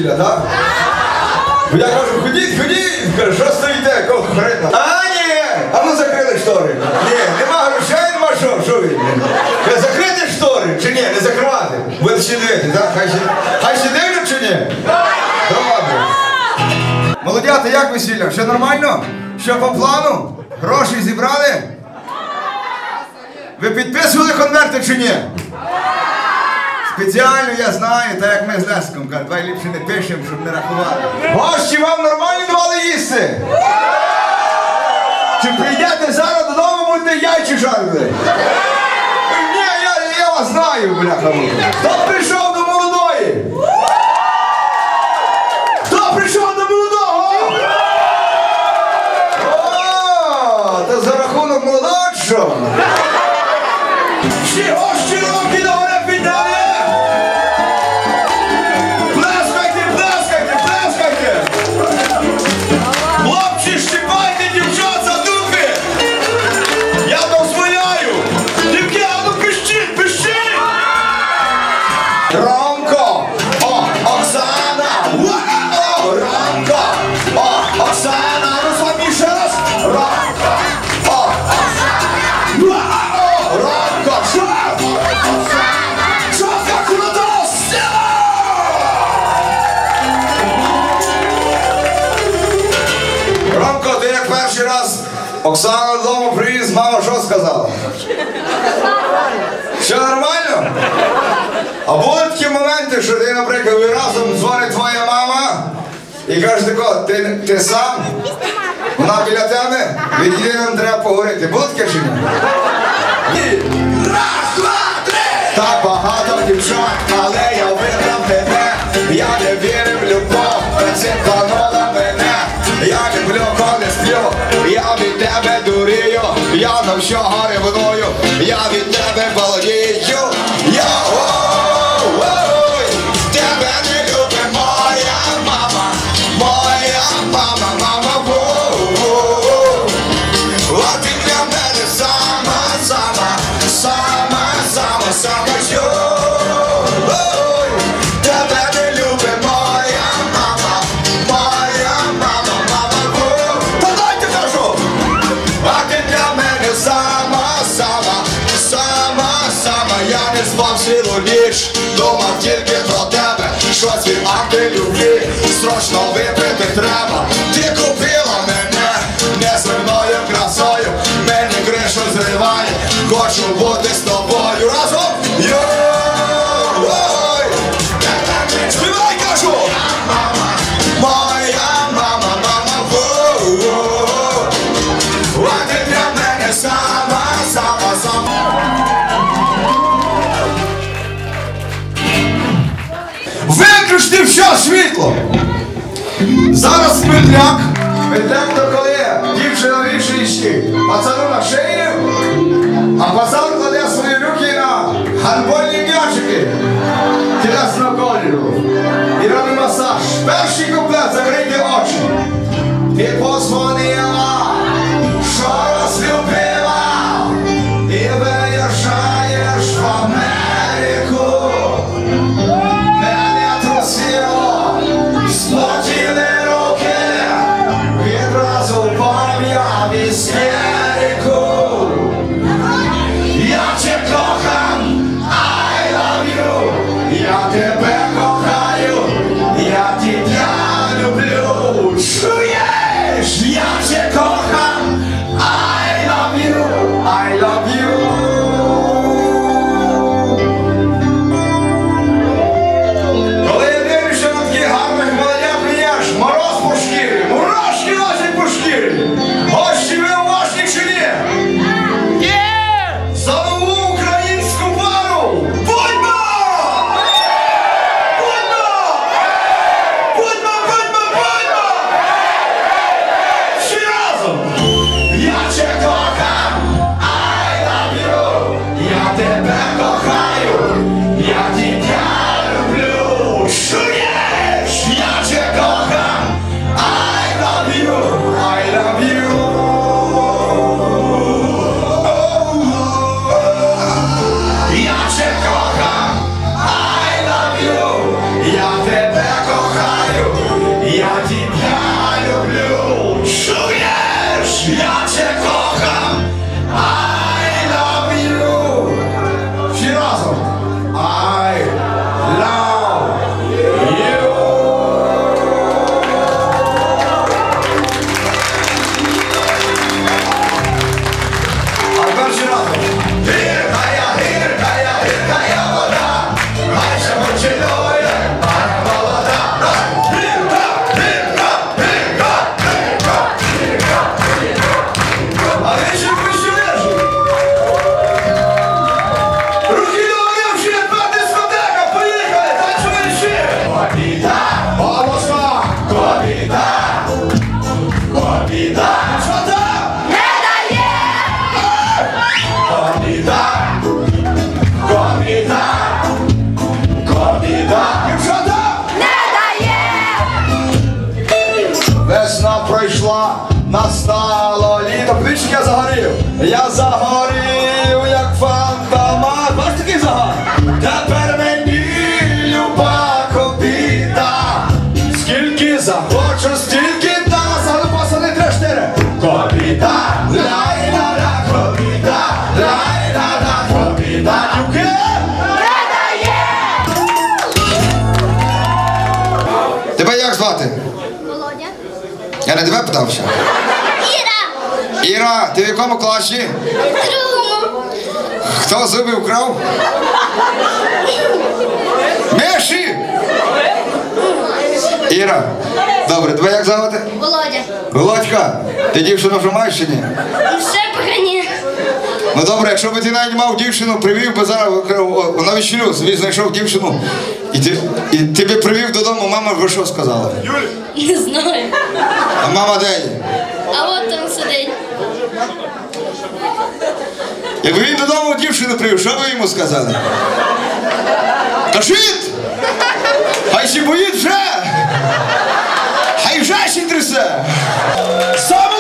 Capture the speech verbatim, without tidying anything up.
весілля, так? Бо я кажу, ходіть, ходіть, каже, що стоїте, кого хрена? А, ні, а ну закрили штори. Ні, нема грошей, нема що, що ви? Ви закрити штори чи ні, не закривати? Будете ще дивити, так? Хай ще, хай ще дивлять чи ні? Добре. Молодята, як весілля? Все нормально? Що по плану? Гроші зібрали? Ви підписували конверти чи ні? Спеціально я знаю, так як ми з Леском кажуть, давай ліпше не пишемо, щоб не рахувати. Гості вам нормально давали їсти? Чи прийдете зараз додому, будете яйчі жарили? Ні, я, я вас знаю, бляха. Хто прийшов до молодої? Хто прийшов до молодого? О, то за рахунок молодого чи що? Всі гості руки до мене підняли! Плескайте, плескайте, плескайте! Хлопці, щипайте дівчат за дупи! Я дозволяю! Дівки, а ну пищіть, пищіть! Ромко! О, Оксана! О, Ромко! О, Оксана! Ну з вами ще раз! Ромко! О, Оксана! О, Ромко! Що? Що так круто? Ромко, ти як перший раз Оксана додому привіз, мама що сказала? Все нормально? А були такі моменти, що ти, наприклад, ви разом дзвонить твоя мама і каже тако, ти, ти сам? Вона біля тебе? Відійди, нам треба поговорити. Було таке чи ні? Ні. Раз, два, три! Так багато дівчат, але я вибрав тебе. Я не вірив в любов, зіпанула мене. Я люблю, коли сплю, я від тебе дурію. Я на всього ревную, я від тебе балдію. Я ой, тебе не любить моя мама, моя мама, мама, воу. А ти для мене сама, сама, сама, сама, сама, ой. Тебе не любить моя мама, моя мама, мама, воу. Та дайте кажу! А ти для мене сама, сама, сама, сама. Я не спав цілу ніч, думав тільки про тебе. Щось від антилюбві, срочно випити треба. Ти купила мене неземною красою, мені кришу зриває, хочу бути з тобою разом. Йой! Співай, кажу! Моя мама, мама, воу. А ти для мене сама, сама, сама. Виключте все світло! Зараз медляк. Медляк то коли дівчина вішає щі, пацану на шию, а пацан кладе свої руки на гандбольні м'ячики тілесного кольору і робить масаж. Перший куплет, закрийте очі. Ти позвонила, що розлюбила, і виїжджаєш в Америку. Мене трусило, сплотіли руки, відразу впав я в істерику. Я тебе кохам, I love you, я тебе кохаю, я тебя люблю. Чуєш? Я тебе кохаю. Я загорів, як фантомат. Бачиш такий загар? Тепер мені люба кобіта. Скільки захочу, стільки дала. Загалом пасани три-чотири. Кобіта, лай-ла-ла, кобіта, лай-ла-ла, кобіта. Юки? Тебе як звати? Володя. Я не тебе питався. Іра. Іра, ти в якому класі? Другому. Хто зуби вкрав? Миші! Іра, добре, тебе як звати? Володя. Володька, ти дівчину вже маєш чи ні? Ще поки ні. Ну добре, якщо б ти навіть мав дівчину, привів би зараз на вечерю, собі знайшов дівчину, і ти, і ти би привів додому, мама би що сказала? Не знаю. А мама де є? А от там сидить. Якби він додому дівчину привів, що ви йому сказали? Кажіть! Хай ще боїть вже! Хай вже ще трясе! Саме